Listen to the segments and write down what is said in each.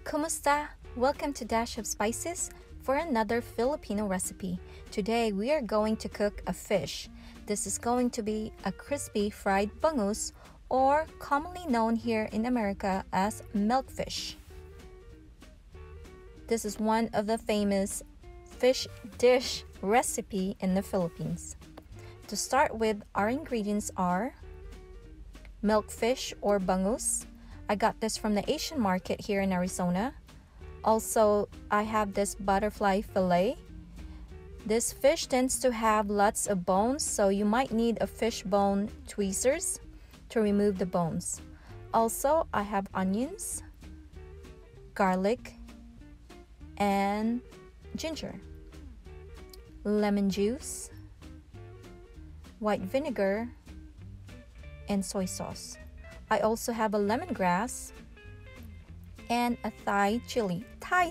Kumusta? Welcome to Dash of Spices for another Filipino recipe. Today we are going to cook a fish. This is going to be a crispy fried bangus, or commonly known here in America as milkfish. This is one of the famous fish dish recipe in the Philippines. To start with, our ingredients are milkfish or bangus. I got this from the Asian market here in Arizona. Also, I have this butterfly fillet. This fish tends to have lots of bones, so you might need a fish bone tweezers to remove the bones. Also, I have onions, garlic, and ginger, lemon juice, white vinegar, and soy sauce. I also have a lemongrass and a Thai chili,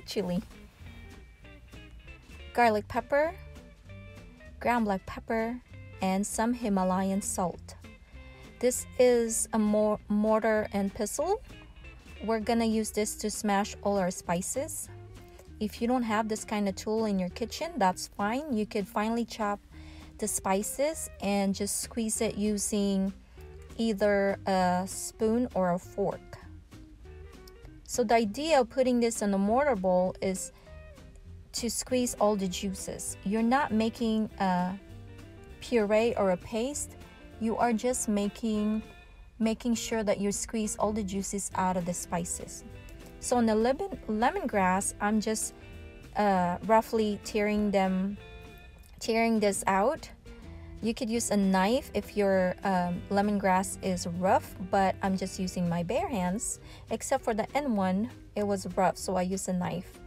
garlic pepper, ground black pepper, and some Himalayan salt. This is a mortar and pestle. We're gonna use this to smash all our spices. If you don't have this kind of tool in your kitchen, that's fine. You could finely chop the spices and just squeeze it using either a spoon or a fork. So the idea of putting this in a mortar bowl is to squeeze all the juices. You're not making a puree or a paste. You are just making sure that you squeeze all the juices out of the spices. So on the lemongrass, I'm just roughly tearing this out. You could use a knife if your lemongrass is rough, but I'm just using my bare hands. Except for the end one, it was rough, so I used a knife.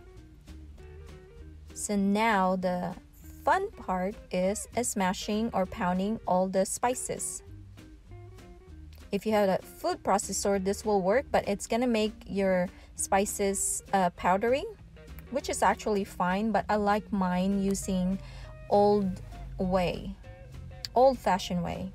So now the fun part is smashing or pounding all the spices. If you have a food processor, this will work, but it's gonna make your spices powdery, which is actually fine, but I like mine using old-fashioned way.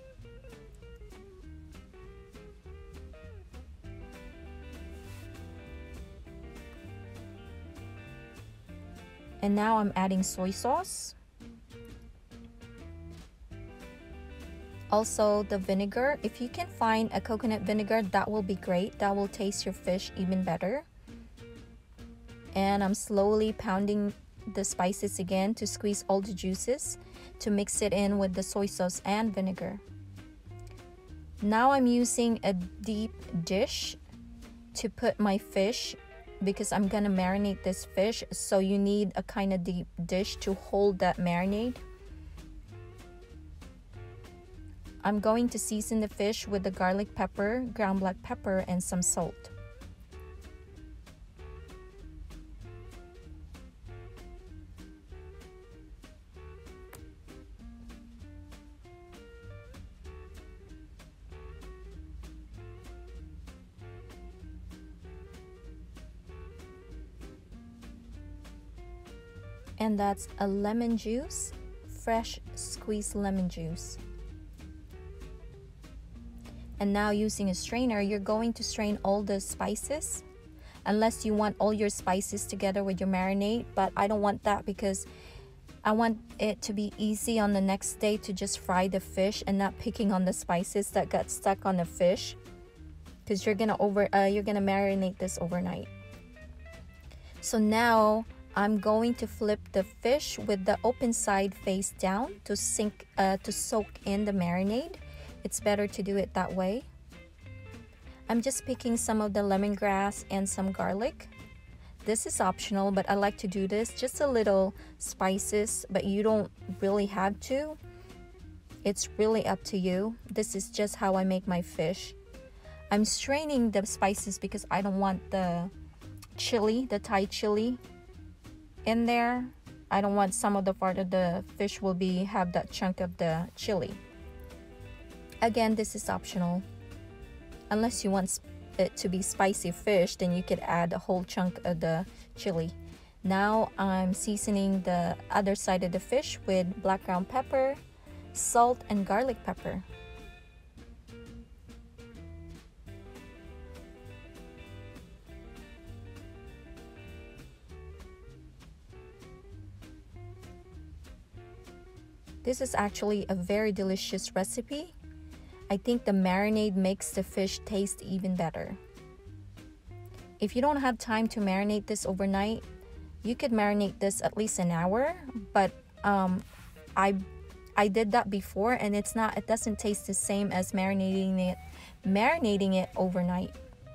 And now I'm adding soy sauce. Also the vinegar. If you can find a coconut vinegar, that will be great. That will taste your fish even better. And I'm slowly pounding the spices again to squeeze all the juices, to mix it in with the soy sauce and vinegar. Now I'm using a deep dish to put my fish, because I'm gonna marinate this fish, so you need a kind of deep dish to hold that marinade. I'm going to season the fish with the garlic pepper, ground black pepper, and some salt. And that's a lemon juice, fresh squeezed lemon juice. And now using a strainer, you're going to strain all the spices, unless you want all your spices together with your marinade, but I don't want that because I want it to be easy on the next day to just fry the fish and not picking on the spices that got stuck on the fish, because you're gonna marinate this overnight. So now I'm going to flip the fish with the open side face down to soak in the marinade. It's better to do it that way. I'm just picking some of the lemongrass and some garlic. This is optional, but I like to do this. Just a little spices, but you don't really have to. It's really up to you. This is just how I make my fish. I'm straining the spices because I don't want the chili, the Thai chili, in there. I don't want some of the part of the fish will have that chunk of the chili. Again, this is optional. Unless you want it to be spicy fish, then you could add a whole chunk of the chili. Now I'm seasoning the other side of the fish with black ground pepper, salt, and garlic pepper. This is actually a very delicious recipe. I think the marinade makes the fish taste even better. If you don't have time to marinate this overnight, you could marinate this at least an hour, but I did that before, and it doesn't taste the same as marinating it overnight.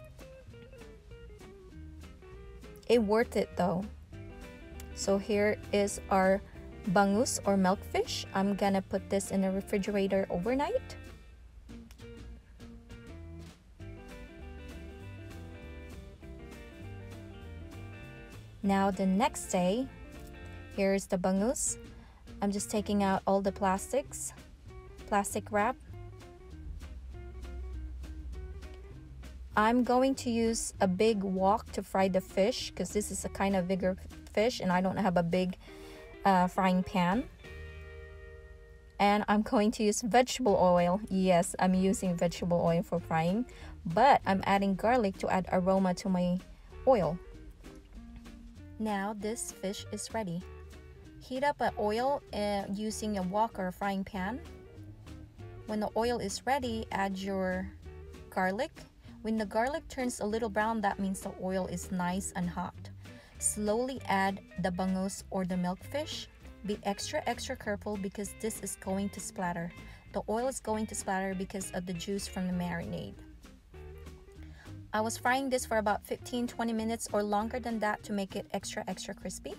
It worth it though. So here is our bangus or milkfish. I'm gonna put this in the refrigerator overnight. Now the next day, here's the bangus. I'm just taking out all the plastic wrap. I'm going to use a big wok to fry the fish because this is a kind of bigger fish and I don't have a big frying pan. And I'm going to use vegetable oil. Yes, I'm using vegetable oil for frying, but I'm adding garlic to add aroma to my oil. Now this fish is ready. Heat up an oil using a wok or a frying pan. When the oil is ready, add your garlic. When the garlic turns a little brown, that means the oil is nice and hot. Slowly add the bangus or the milkfish. Be extra careful because this is going to splatter. The oil is going to splatter because of the juice from the marinade. I was frying this for about 15-20 minutes or longer than that to make it extra crispy.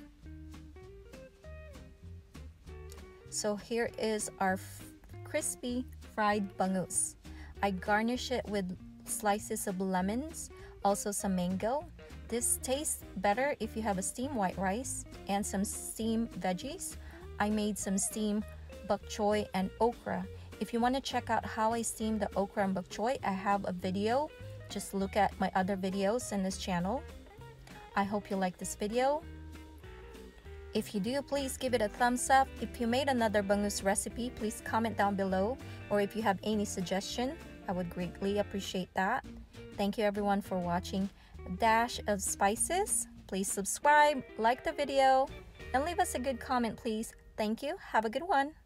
So here is our crispy fried bangus. I garnish it with slices of lemons, also some mango. This tastes better if you have a steamed white rice and some steamed veggies. I made some steamed bok choy and okra. If you want to check out how I steam the okra and bok choy, I have a video. Just look at my other videos in this channel. I hope you like this video. If you do, please give it a thumbs up. If you made another bangus recipe, please comment down below. Or if you have any suggestion, I would greatly appreciate that. Thank you everyone for watching a dash of spices. Please subscribe, like the video, and leave us a good comment please. Thank you. Have a good one.